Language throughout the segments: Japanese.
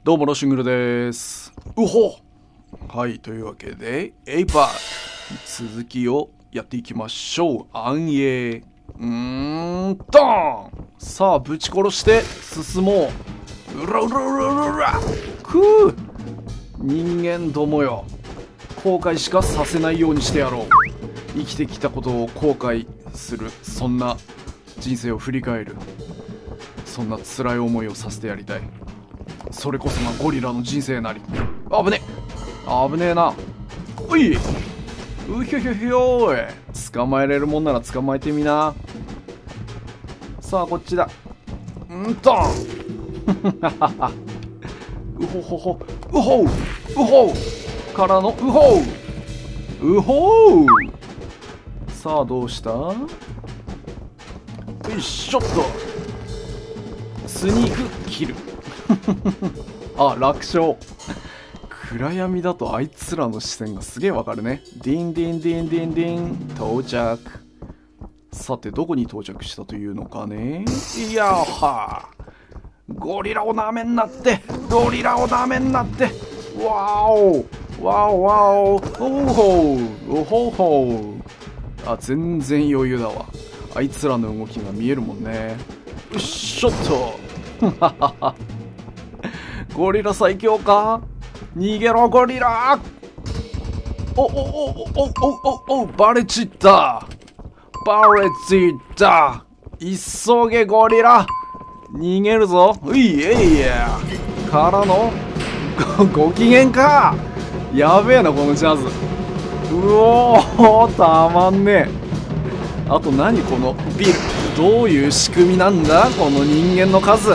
どうもロシングルです。うほはい、というわけでエイパー続きをやっていきましょう。暗影ドーン。さあぶち殺して進もう。うらうらうらうらうらくう人間どもよ、後悔しかさせないようにしてやろう。生きてきたことを後悔する、そんな人生を振り返る、そんな辛い思いをさせてやりたい。それこそがゴリラの人生なり。危ねえ危ねえな。おいうひょひょひょーい。捕まえれるもんなら捕まえてみな。さあこっちだ。うほほほうほううほうからのうほううほう。さあどうした。よいしょっと。スニークキルあ、楽勝。暗闇だとあいつらの視線がすげえわかるね。ディンディンディンディンディン。到着。さてどこに到着したというのかね。いやはゴリラをなめんなって、ゴリラをなめんなって。わおわおわお、おほうおほほう。あ、全然余裕だわ。あいつらの動きが見えるもんね。よっしょっとゴリラ最強か。逃げろゴリラ。おバレちったバレちった。急げゴリラ、逃げるぞ。いやからのご機嫌か。やべえなこのジャズ。うおーたまんねえ。あと何このビル、どういう仕組みなんだこの人間の数。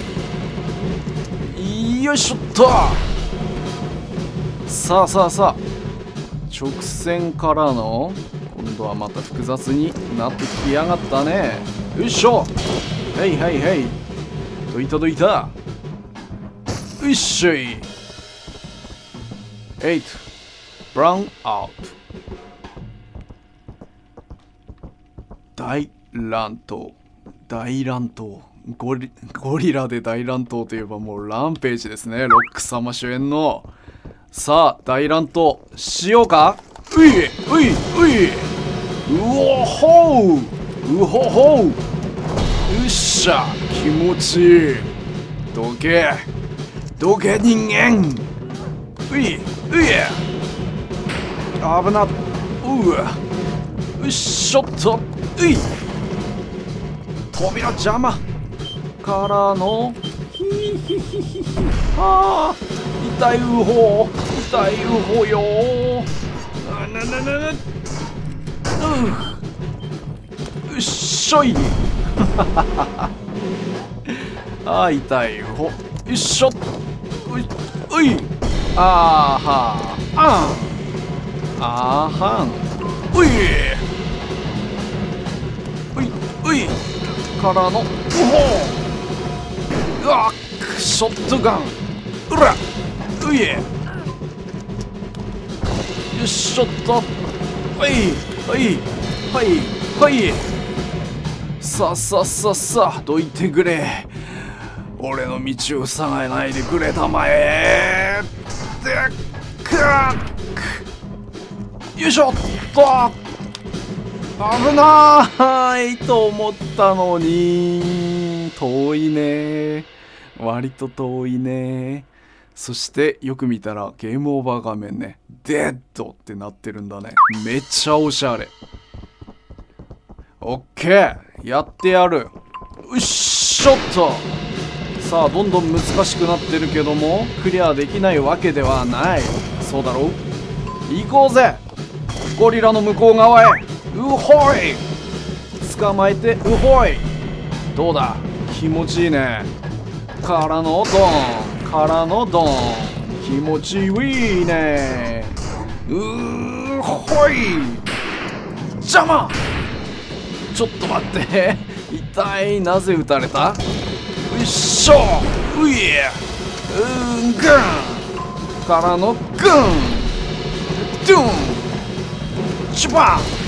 よいしょっと。さあ直線からの今度はまた複雑になってきやがったね。よいしょ。へいどいたよいしょい。8ブラウンアウト。大乱闘ゴリラで大乱闘といえばもうランページですね。ロック様主演の。さあ大乱闘しようか。うおほうっしゃ気持ちいい。どけ人間。危なっ。うっしょっと。扉邪魔からの痛いうほようっしょい痛いうほ。よいしょ。からのうわショットガン。よしょっと。さあどいてくれ。俺の道を塞がないでくれたまえ。よいしょっと。危ないと思ったのに遠いね。割と遠いね。そしてよく見たらゲームオーバー画面ね、デッドってなってるんだね。めっちゃおしゃれ。オッケーやってやる。うっしょっと。さあどんどん難しくなってるけどもクリアできないわけではない。そうだろう。行こうぜゴリラの向こう側へ。うほい捕まえてうほい。どうだ気持ちいいね。からのドン気持ちいいね。ほい邪魔。ちょっと待って痛い。なぜ撃たれた。うっしょグンからのグンドゥンチュバン。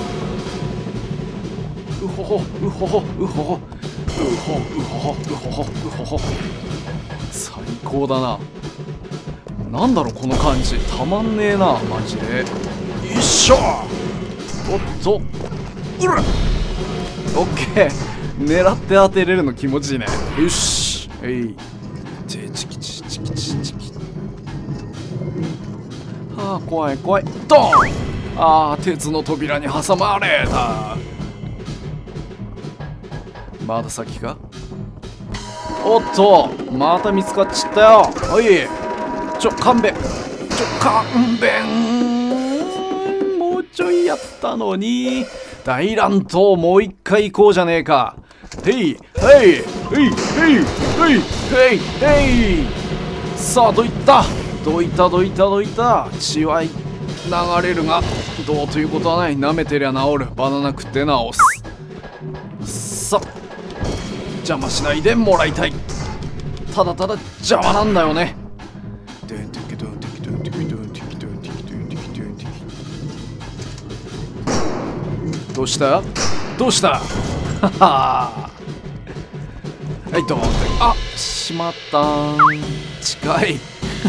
うほほ最高だな。なんだろうこの感じ、たまんねえなマジで。よいしょ。おっと、うら、オッケー、狙って当てれるの気持ちいいね。よし、チキチチキチチキ。ああ怖い怖い、ドン。ああ鉄の扉に挟まれた。まだ先か。おっとまた見つかっちゃったよ。おい勘弁、勘弁。もうちょいやったのに。大乱闘もう一回行こうじゃねえか。へいへいへいへいへいへいへい。さあどいった血は流れるがどうということはない。舐めてりゃ治る。バナナ食って治す。さあ邪魔しないでもらいたい。ただただ邪魔なんだよね。どうしたはいドーン。あしまったー。近い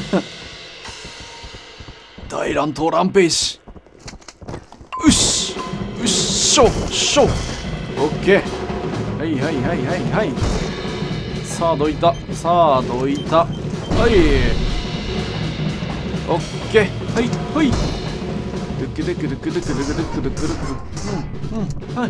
大乱闘ランページ。うっしょオッケー。はい。さあどいた。はいオッケー。はいドゥクドゥクドゥクドゥクドゥクドゥクドゥクドゥクはい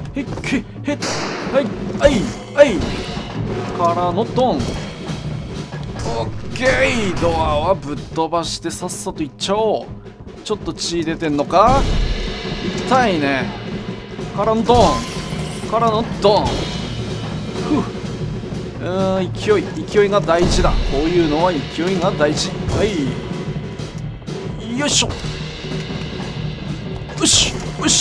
からのドン。オッケー。ドアはぶっ飛ばしてさっさといっちゃおう。ちょっと血出てんのか。痛いね。からのドン勢いが大事だ。こういうのは勢いが大事。よいしょ。よし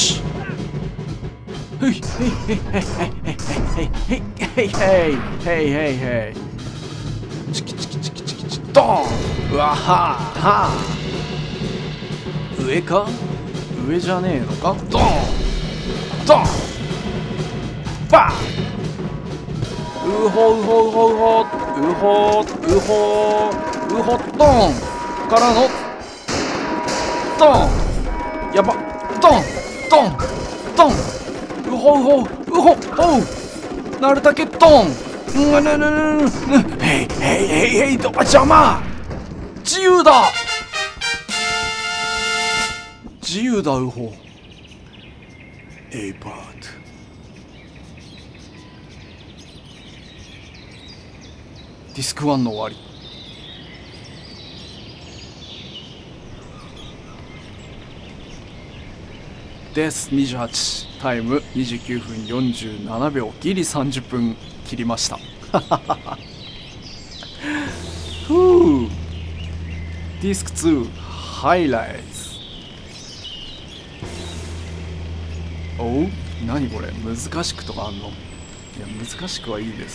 チキドーン。うわは上か。上じゃねえのか。ドーンバーン。うほドンからのドン。やばドンうほなるだけドン。へいドア邪魔。自由だウホ。パートディスク1の終わりです。28タイム29分47秒。ギリ30分切りましたふう。ディスク2ハイライト。おう何これ、難しくとかあんの。いや難しくはいいです。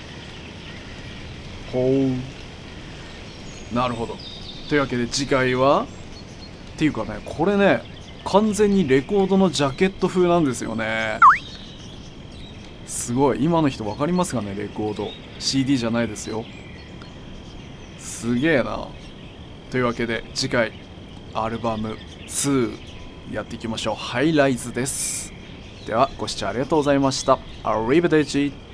ほうなるほど。というわけで次回はっていうかね、これね完全にレコードのジャケット風なんですよね。すごい。今の人分かりますかね。レコード CD じゃないですよ。すげえな。というわけで次回アルバム2やっていきましょう。ハイライズです。ではご視聴ありがとうございました。アリベデチ。